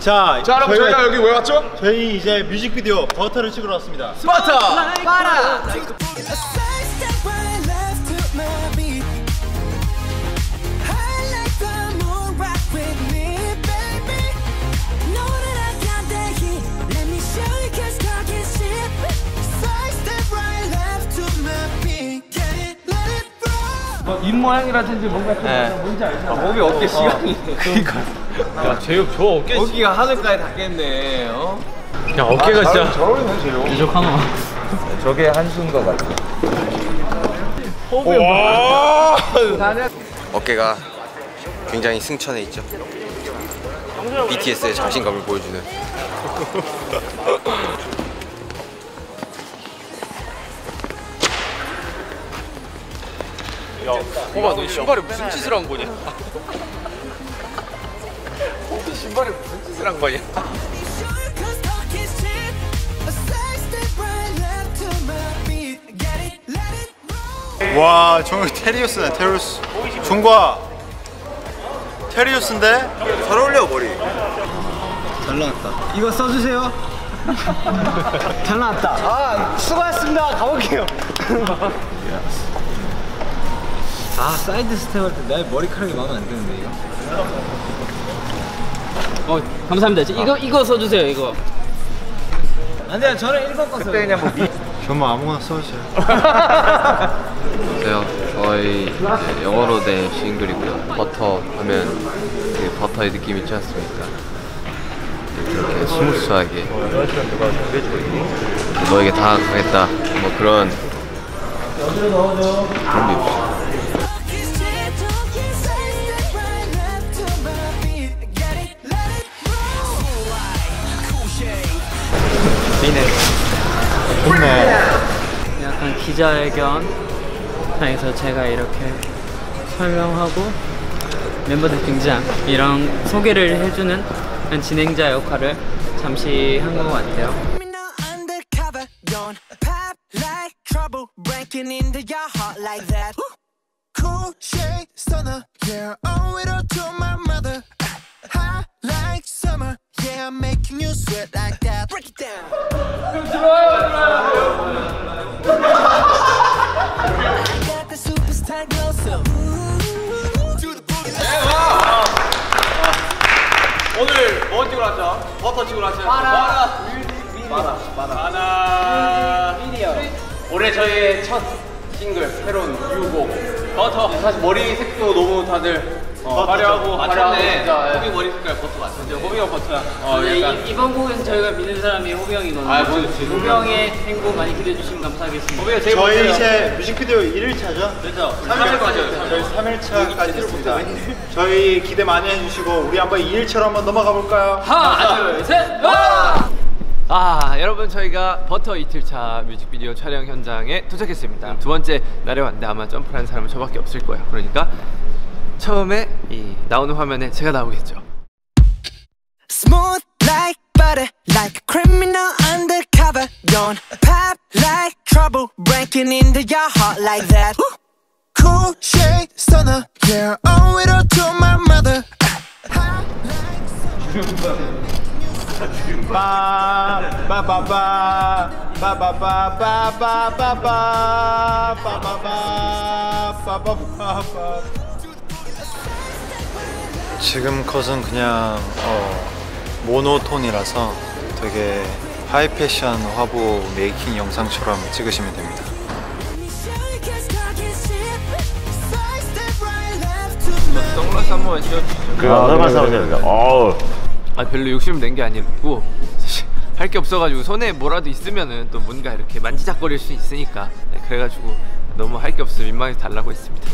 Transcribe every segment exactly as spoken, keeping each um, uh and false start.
자, 자 여러분 저희가, 저희가 여기 왜 왔죠? 저희 이제 뮤직비디오 버터를 찍으러 왔습니다. 버터! 빠라! 뭐 입 모양이라든지 뭔가 좀 네. 뭔지 알죠? 아, 몸이 어깨 시간이. 그러니까. 야, 제육 저 어깨 어깨가 하늘까지 닿겠네. 어? 야, 어깨가 아, 진짜. 잘 어울리네 제육. 부족 하나. 저게 한수인 것 같아. 호흡이 어깨가 굉장히 승천해 있죠. 비티에스의 자신감을 보여주는. 야, 호바 너 신발에 무슨 짓을 한 거냐? 호비 신발에 무슨 짓을 한 거냐? 와, 저기 테리우스네, 테리우스. 종과 테리우스인데? 잘 어울려 머리. 잘 나왔다. 이거 써주세요. 잘 나왔다. 아, 수고하셨습니다. 가볼게요. 아, 사이드 스텝 할 때 내 머리카락이 마음에 안 드는데 이거. 어, 감사합니다. 이거 이거 써주세요. 이거. 안 돼요. 저는 일 번 거 써요. 그때 그냥 뭐 미... 저뭐 아무거나 써주세요. 안녕하세요. 저희 이제 영어로 된 싱글이고요. 버터 하면 그 버터의 느낌 있지 않습니까? 이렇게 스무스하게 너에게 다가가겠다 뭐 그런 그런 게 있어요. 좋네. 약간 기자회견장에서 제가 이렇게 설명하고 멤버들 등장 이런 소개를 해주는 그런 진행자 역할을 잠시 한 것 같아요. Yeah, I'm making you sweat like that. Break it down. I got the superstar glow, so do the boogie. 오늘 뭐 찍으러 왔죠? 버터 찍으러 왔죠? 마라 마라 마라 마라 미디어. 올해 저희의 첫 싱글 새로운 유곡 버터. 사실 머리 색도 너무 다들 어, 화려하고 맞췄네. 호비 머리 색깔 버터 맞췄죠? 호비가 버터야. 어, 네, 약간 이, 이번 곡에서 저희가 믿는 사람이 호비 형이거든요. 아, 뭐, 호비 형의 행복 많이 기대해 주시면 감사하겠습니다. 호비가 제일 저희 먼저요. 이제 뮤직비디오 일 일차죠? 그렇죠. 삼 일까지 저희 삼 일차까지 됐습니다. 저희 기대 많이 해주시고 우리 한번 이 일차로 한번 넘어가 볼까요? 하나, 둘, 셋, 와! 아, 여러분 저희가 버터 이틀차 뮤직비디오 촬영 현장에 도착했습니다. 두 번째 날에 왔는데 아마 점프를 하는 사람은 저밖에 없을 거예요. 그러니까 처음에 이 나오는 화면에 제가 나오겠죠. Smooth like butter, like a criminal undercover. Don't pop like trouble, breaking into your heart like that. Cool shade stunner, yeah, owe it all to my mother. 지금 컷은 그냥 어, 모노톤이라서 되게 하이 패션 화보 메이킹 영상처럼 찍으시면 됩니다. 선글라스 한 번만 씌워주시죠. 그 선글라스 하세요. 어우. 아, 별로 욕심 낸 게 아니고 사실 할 게 없어가지고 손에 뭐라도 있으면은 또 뭔가 이렇게 만지작거릴 수 있으니까 네, 그래가지고 너무 할 게 없어 민망해서 달라고 했습니다.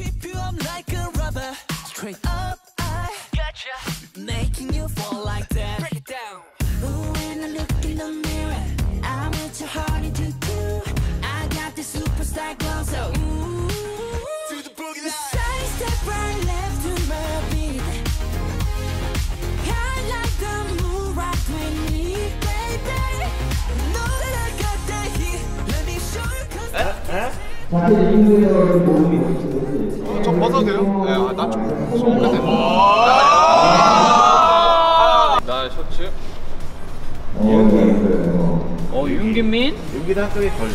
좀 벗어도 돼요? 네, 나좀 쏘면 돼. 나 나의 셔츠. 어 윤규민? 여기다 한쪽에 걸.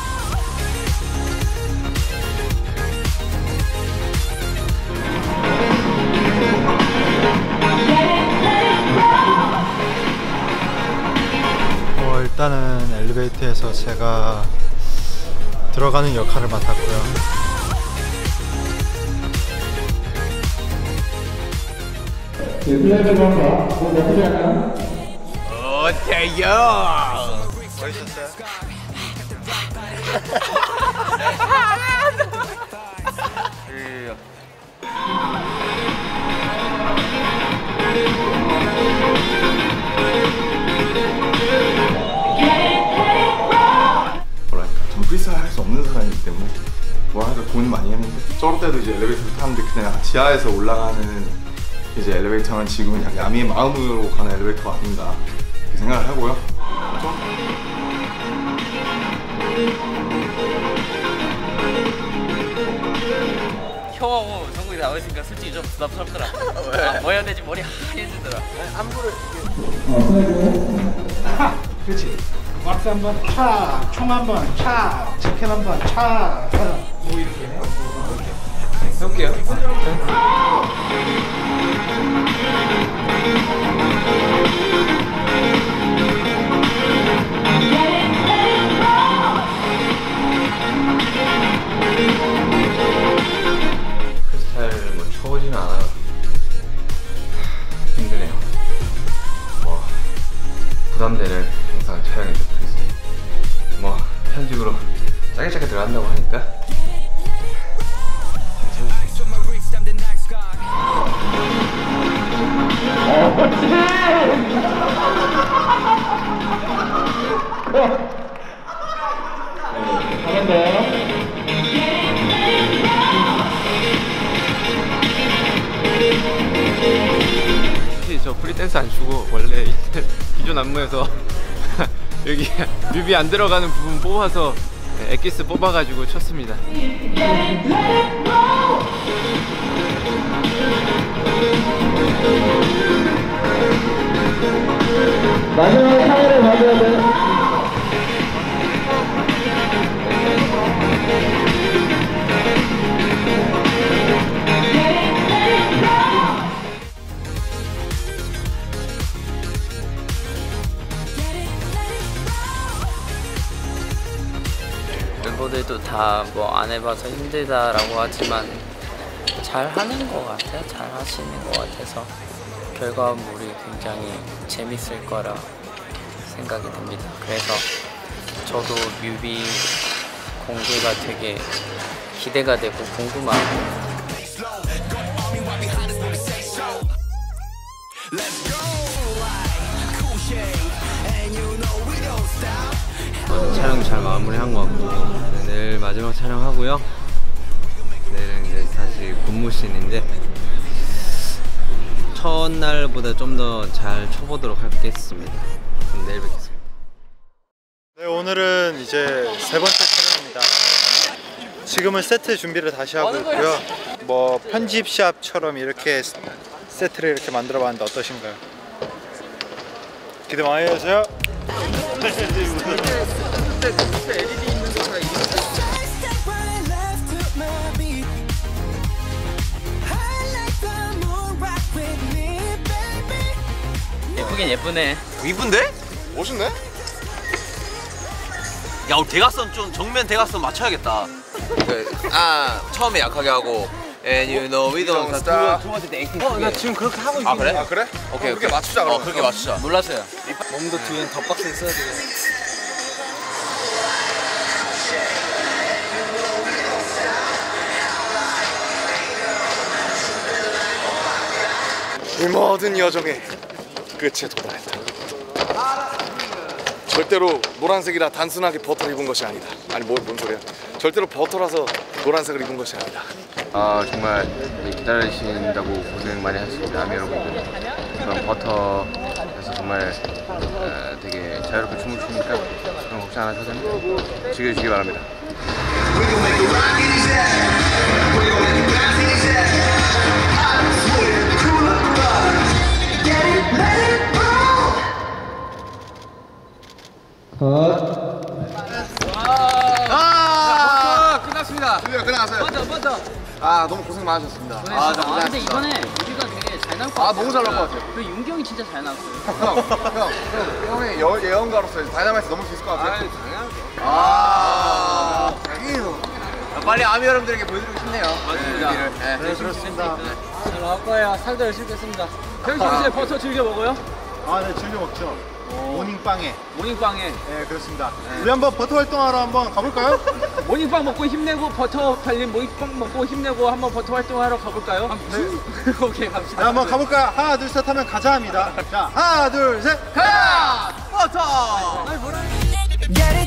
어, 일단은 엘리베이터에서 제가 들어가는 역할을 맡았고요. 어때요? 멋있었어요? 뭐랄까 전 프리스타일 할 수 없는 사람이기 때문에 뭐 하니까 고민 많이 했는데 저럴 때도 이제 엘리베이터를 타는데 그냥 지하에서 올라가는 이제 엘리베이터는 지금은 약간 야미의 마음으로 가는 엘리베이터가 아닌가 이렇게 생각을 하고요. 형 정국이 나와 있으니까 솔직히 좀 부담스럽더라. 아, 뭐 해야 되지 머리 하얘지더라. 그렇지. 박스 한번 차, 총 한번 차, 치킨 한번 차, 뭐 이렇게 해. 해볼게요. 프리스타일을 뭐 쳐보지는 않아요. 힘드네요. 뭐 부담되는 영상 촬영이죠 프리스타일. 뭐 편집으로 짜게 짜게 들어간다고 하니까 사실 저 프리댄스 안 추고 원래 기존 안무에서 여기 뮤비 안 들어가는 부분 뽑아서 엑기스 뽑아가지고 쳤습니다. 마지막 카메라 맞아야 돼. 멤버들도 다 뭐 안 해봐서 힘들다라고 하지만 잘 하는 것 같아요. 잘 하시는 것 같아서 결과물이 굉장히 재밌을 거라 생각이 듭니다. 그래서 저도 뮤비 공개가 되게 기대가 되고 궁금하고 촬영 잘 마무리한 것 같고 네, 내일 마지막 촬영하고요. 내일은 이제 다시 근무씬인데 첫날보다 좀 더 잘 쳐보도록 하겠습니다. 그럼 내일 뵙겠습니다. 네, 오늘은 이제 세 번째 촬영입니다. 지금은 세트 준비를 다시 하고 있고요. 뭐 편집샵처럼 이렇게 세트를 이렇게 만들어 봤는데 어떠신가요? 기대 많이 해주세요. 예쁘긴 예쁘네. 이쁜데? 멋있네? 야, 우리 대각선 좀 정면 대각선 맞춰야겠다. 그, 아 처음에 약하게 하고 And you know we don't stop. 두 번째 때 액팅. 어, 나 지금 그렇게 하고 있긴 아 그래? 아 그래? 오케이 그렇게 오케이. 맞추자 어 그러면. 그렇게 맞추자. 몰랐어요. 몸도 뒤엔 더 빡세게 써야 돼요. 이 모든 여정의 끝에 도달했다. 절대로 노란색이라 단순하게 버터를 입은 것이 아니다. 아니 뭐, 뭔 소리야. 절대로 버터라서 노란색을 입은 것이 아니다. 아 정말 기다리신다고 고생 많이 하십니다 아미 여러분들. 그럼 버터에서 정말 어, 되게 자유롭게 춤을 추니까 그런 걱정 안 하셔도 됩니다. 즐겨주시기 바랍니다. Get it, let it roll. 아, 끝났습니다. 드디어 끝나갔어요. 버터, 버터. 아 너무 고생 많으셨습니다. 아, 아, 나 근데 이번에 우리가 되게 잘 나올 것 아 같아요. 너무 잘 나올 것 같아요. 그 윤기 형이 진짜 잘 나왔어요. 형, 형, 형, 형의 여, 예언가로서 이제 다이너마이트 넘을 수 있을 것 같아요. 아이, 당연하죠. 아, 자기는 빨리 아미 여러분들에게 보여드리고 싶네요. 맞습니다. 네, 그렇습니다. 잘 나올 거예요. 살도 열심히 뺐습니다. 형님 평소에 버터 즐겨 먹어요? 아, 네, 즐겨 먹죠. 모닝빵에. 모닝빵에. 네, 그렇습니다. 우리 한번 버터 활동하러 한번 가볼까요? 모닝빵 먹고 힘내고 버터 팔린 모닝빵 먹고 힘내고 한번 버터 활동하러 가볼까요? 네. 오케이 갑시다. 네, 한번 가볼까요? 하나, 둘, 셋 하면 가자 합니다. 자, 하나, 둘, 셋. 가자! 버터! Get